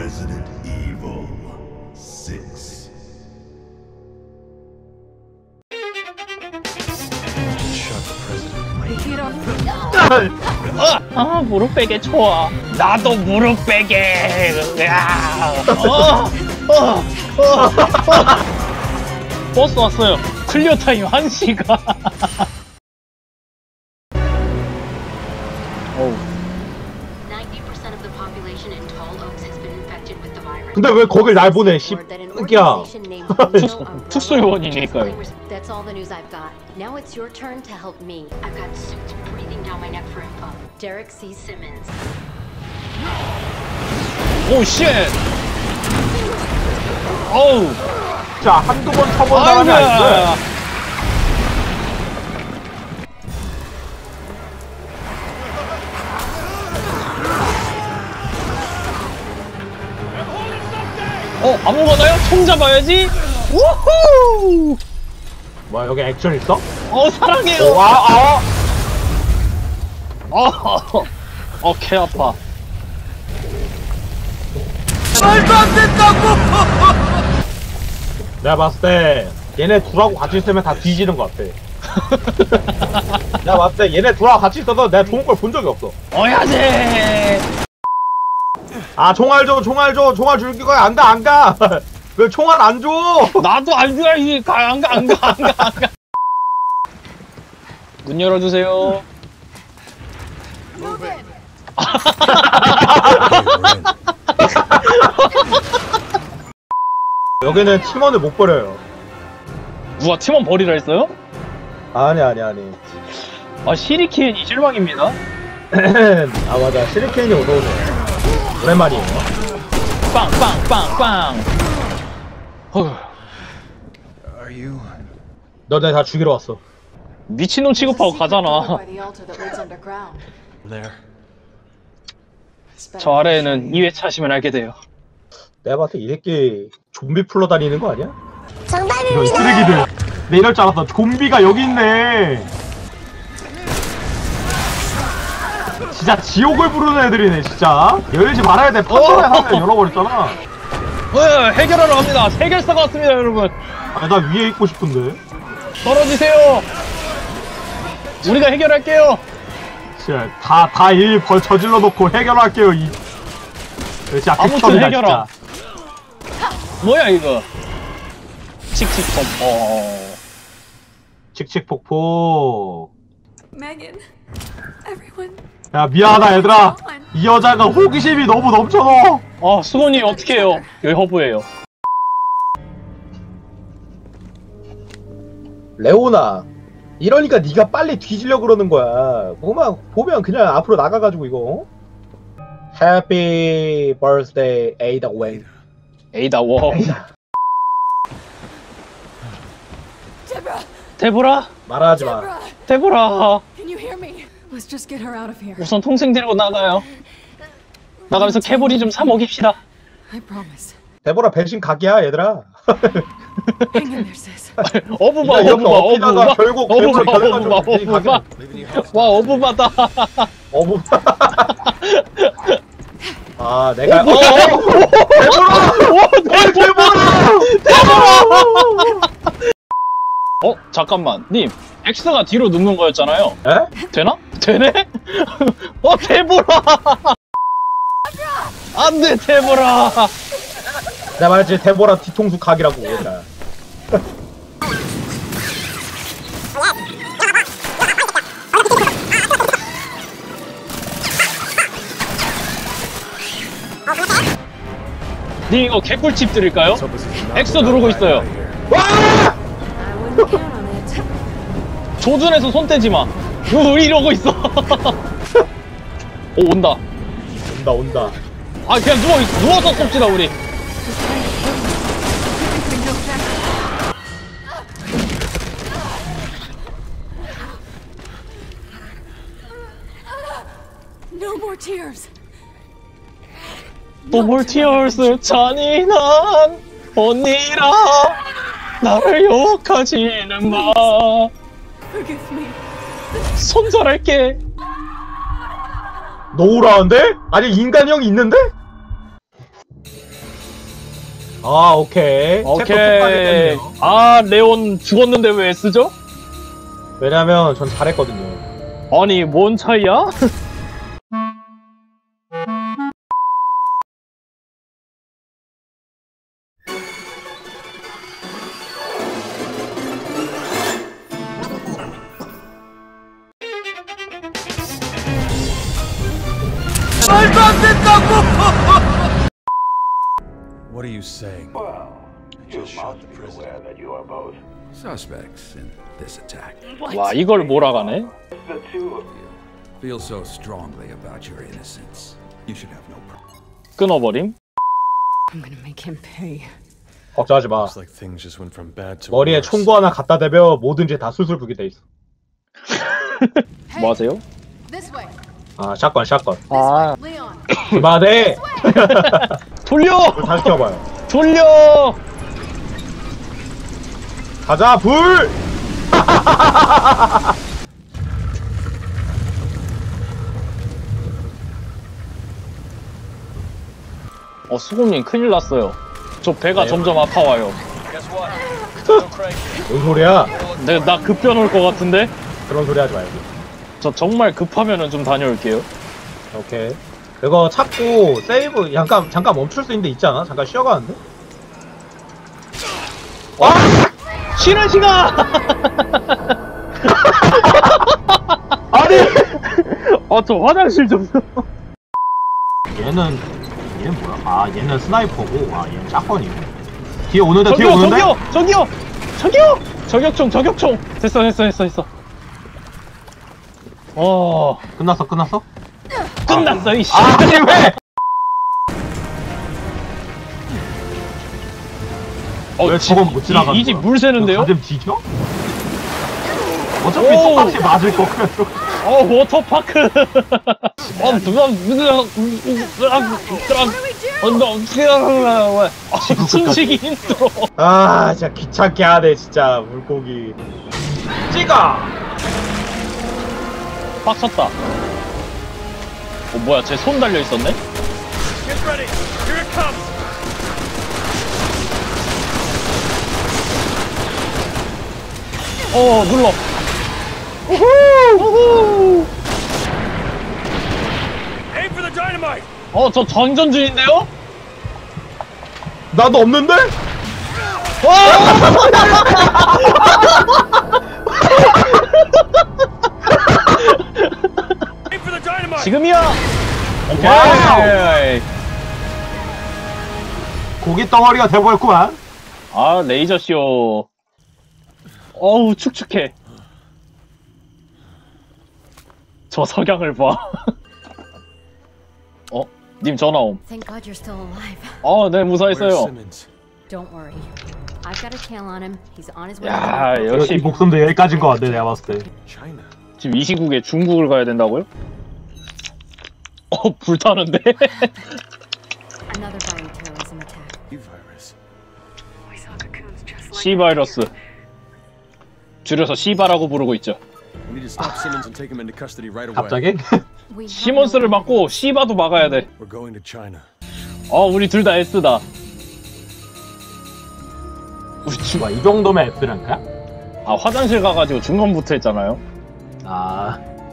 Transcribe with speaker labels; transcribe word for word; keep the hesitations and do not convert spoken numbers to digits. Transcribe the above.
Speaker 1: Resident Evil six.
Speaker 2: Shot the president.
Speaker 3: Get off.
Speaker 4: 아, 무릎 베개 좋아. 나도 무릎 베개. 야. 어, 어, 어, 어. 버스 왔어요. 클리어 타임 한 시간. 어우.
Speaker 5: 근데 왜 거길 날 보내? 씨, 흑이야.
Speaker 4: 특수요원이니까요.
Speaker 3: That's all the news I've got. Now it's your turn to help me. I've got suits breathing down my neck for info. Derek C. Simmons.
Speaker 4: 오 쉣. 어우.
Speaker 5: 자, 한두 번 쳐본 사람이 아닌데.
Speaker 4: 어, 아무거나요? 총 잡아야지. 우후.
Speaker 5: 뭐야, 여기 액션 있어?
Speaker 4: 어, 사랑해요.
Speaker 5: 오, 아, 아.
Speaker 4: 어, 어, 개 아파.
Speaker 2: 말도 안 된다고!
Speaker 5: 내가 봤을 때 얘네 둘하고 같이 있으면 다 뒤지는 것 같아. 내가 봤을 때 얘네 둘하고 같이 있어서 내가 좋은 걸 본 적이 없어.
Speaker 4: 어야지.
Speaker 5: 아, 총알 줘, 총알 줘, 총알 줄 거야. 안 가, 안 가. 왜 총알 안 줘?
Speaker 4: 나도 안 줘야지. 가, 안 가, 안 가, 안 가, 안 가. 문 열어주세요.
Speaker 5: 여기는 팀원을 못 버려요.
Speaker 4: 누가 팀원 버리라 했어요?
Speaker 5: 아니, 아니, 아니.
Speaker 4: 아, 시리케인이 실망입니다.
Speaker 5: 아, 맞아. 시리케인이 오더오네. 오랜만이에요.
Speaker 4: 빵, 빵, 빵, 빵. 허.
Speaker 2: Are you?
Speaker 5: 너 내가 다 죽이러 왔어.
Speaker 4: 미친놈 취급하고 가잖아.
Speaker 2: There.
Speaker 4: 저 아래에는 이 회차 하시면 알게 돼요.
Speaker 5: 내가 봤을 때 이 새끼 좀비 풀러 다니는 거 아니야? 정답입니다! 이런 쓰레기들. 내 이럴 줄 알았어. 좀비가 여기 있네. 진짜 지옥을 부르는 애들이네, 진짜. 열지 말아야 돼. 판도라의 상을 열어버렸잖아.
Speaker 4: 어, 해결하러 갑니다. 해결사가 왔습니다, 여러분.
Speaker 5: 아, 나 위에 있고 싶은데.
Speaker 4: 떨어지세요. 우리가 해결할게요.
Speaker 5: 진짜 다, 다 일 벌 저질러 놓고 해결할게요, 이. 진짜
Speaker 4: 아무튼
Speaker 5: 극혐이다,
Speaker 4: 해결함.
Speaker 5: 진짜.
Speaker 4: 뭐야, 이거. 칙칙폭. 어.
Speaker 5: 칙칙폭폭.
Speaker 6: Megan, everyone.
Speaker 5: 야, 미안하다, 얘들아. 이 여자가 호기심이 너무 넘쳐서.
Speaker 4: 아, 수건이 어떻게 해요? 여기 허브예요.
Speaker 5: 레오나, 이러니까 네가 빨리 뒤지려고 그러는 거야. 보면, 보면 그냥 앞으로 나가가지고 이거. Happy birthday, Ada Wang.
Speaker 4: 에이다 워.
Speaker 6: Deborah,
Speaker 4: 데보라?
Speaker 5: 말하지 마.
Speaker 6: Deborah,
Speaker 4: 데보라.
Speaker 6: can you hear me? Let's just get her out of here.
Speaker 4: 우선 통생 데리고 나가요. 나가면서 캐보리 좀 사 먹입시다.
Speaker 6: I promise.
Speaker 5: 데보라 배신 각이야, 얘들아.
Speaker 6: Hang in there, sis.
Speaker 4: 어부바,
Speaker 5: 이렇게
Speaker 4: 어부바,
Speaker 5: 엎히다가
Speaker 4: 어부바.
Speaker 5: 결국
Speaker 4: 어부바,
Speaker 5: 괴물이
Speaker 4: 어부바,
Speaker 5: 결과적으로
Speaker 4: 어부바. 와, 어부바다.
Speaker 5: 어부. 아, 내가. 어, 어, 어,
Speaker 4: 와, 데보라!
Speaker 5: 데보라!
Speaker 4: 어, 잠깐만. 님, X가 뒤로 눕는 거였잖아요.
Speaker 5: 에?
Speaker 4: 되나? 되네? 어, 데보라! 안 돼, 데보라!
Speaker 5: 내가 말했지, 데보라 뒤통수 각이라고, 얘들아.
Speaker 4: 님, 이거 개꿀팁 드릴까요? X 누르고 있어요.
Speaker 5: 와!
Speaker 6: I wouldn't count on it.
Speaker 4: 조준해서 손 떼지 마. 으, 이러고 있어. 오, 온다.
Speaker 5: 온다, 온다.
Speaker 4: 아, 그냥 누워, 누워서 쏩시다, 우리.
Speaker 6: No more tears.
Speaker 4: No more tears. 잔인한 언니라 나를 욕하지는 마.
Speaker 6: Forgive me.
Speaker 4: 손절할게.
Speaker 5: 노우라는데? 아니, 인간형이 있는데? 아 오케이. 챕터
Speaker 4: 오케이.
Speaker 5: 끝까지 뺐네요.
Speaker 4: 아, 레온 죽었는데 왜 쓰죠?
Speaker 5: 왜냐면 전 잘했거든요.
Speaker 4: 아니, 뭔 차이야?
Speaker 2: 말도 안 된다고!
Speaker 7: What are you saying?
Speaker 1: Just shot the president.
Speaker 7: Suspects in this attack.
Speaker 4: 와, 이걸 몰아가네?
Speaker 7: Feel so strongly about your innocence. You should have no problem.
Speaker 4: 끊어버림?
Speaker 6: I'm gonna make him pay.
Speaker 5: 걱정하지 마.
Speaker 2: Looks like things just went from bad to
Speaker 5: 머리에
Speaker 2: worse.
Speaker 5: 총구 하나 갖다 대며 뭐든지 다 술술 부게 돼 있어.
Speaker 4: 뭐 하세요?
Speaker 3: This way.
Speaker 5: 아 샷건 샷건.
Speaker 4: 아,
Speaker 3: Leon.
Speaker 5: 그만해.
Speaker 4: 돌려!
Speaker 5: 다시 켜봐요.
Speaker 4: 돌려!
Speaker 5: 가자 불.
Speaker 4: 어, 수곰님 큰일 났어요. 저 배가 점점 아파와요.
Speaker 5: 뭔 소리야?
Speaker 4: 내, 나 급변 올 것 같은데?
Speaker 5: 그런 소리 하지 말고.
Speaker 4: 저 정말 급하면은 좀 다녀올게요.
Speaker 5: 오케이. 이거 찾고 세이브 잠깐 잠깐 멈출 수 있는 데 있지 않아? 잠깐 쉬어가는데?
Speaker 4: 와! 쉬는 시간!
Speaker 5: 아니!
Speaker 4: 어, 저 화장실 좀.
Speaker 5: 얘는 얘는 뭐야? 아 얘는 스나이퍼고 아 얘는 샷건이고. 뒤에 오는데 뒤에
Speaker 4: 저기요,
Speaker 5: 오는데?
Speaker 4: 저기요! 저기요! 저기요! 저격총, 저격총! 됐어, 됐어, 됐어, 됐어. 어,
Speaker 5: 끝났어 끝났어?
Speaker 4: 끝났어, 이씨.
Speaker 5: 아니 왜?
Speaker 4: 어,
Speaker 5: 왜 저건 못 지나가는
Speaker 4: 이 집
Speaker 5: 거야?
Speaker 4: 물 새는데요?
Speaker 5: 가슴 뒤져? 어차피
Speaker 4: 오!
Speaker 5: 똑같이 맞을 거 그래서.
Speaker 4: 어, 워터파크. 어, 누가, 누가, 누가, 숨쉬기 힘들어.
Speaker 5: 아 진짜 귀찮게 하네 진짜 물고기. 찍어!
Speaker 4: 빡쳤다. 어, 뭐야, 쟤 손 달려 있었네? 어, 눌러. 우후! 우후! 어, 저 전전 중인데요?
Speaker 5: 나도 없는데?
Speaker 4: 지금이야! 오케이!
Speaker 5: 와우! 고기 덩어리가 돼버렸구만.
Speaker 4: 아, 레이저쇼. 어우, 축축해. 저 석양을 봐. 어? 님 전화옴.
Speaker 3: Thank God you're still alive.
Speaker 4: 어, 네,
Speaker 2: Where's
Speaker 4: 무사했어요.
Speaker 2: Simmons?
Speaker 3: Don't worry. I've got a tail on him. He's on his way.
Speaker 4: 야,
Speaker 3: to the
Speaker 5: 역시
Speaker 4: 역시
Speaker 5: 목숨도 여기까지인 것 같네 내가 봤을 때.
Speaker 2: China.
Speaker 4: 지금 이 시국에 중국을 가야 된다고요? 어, 불타는데?
Speaker 3: Another bioterrorism attack.
Speaker 2: virus.
Speaker 4: C 바이러스. 줄여서 시바라고 부르고 있죠.
Speaker 2: We need to stop Simmons and take him into custody right away.
Speaker 5: 갑자기?
Speaker 3: We have
Speaker 4: 시몬스를
Speaker 3: no
Speaker 4: 막고 시바도 막아야 돼.
Speaker 2: We're going to China.
Speaker 4: 어, 우리 둘 다 S다. 우리 중...
Speaker 5: 와, 이 정도면 S라니까?
Speaker 4: 아, 화장실 가가지고 중간부터 했잖아요.
Speaker 5: 아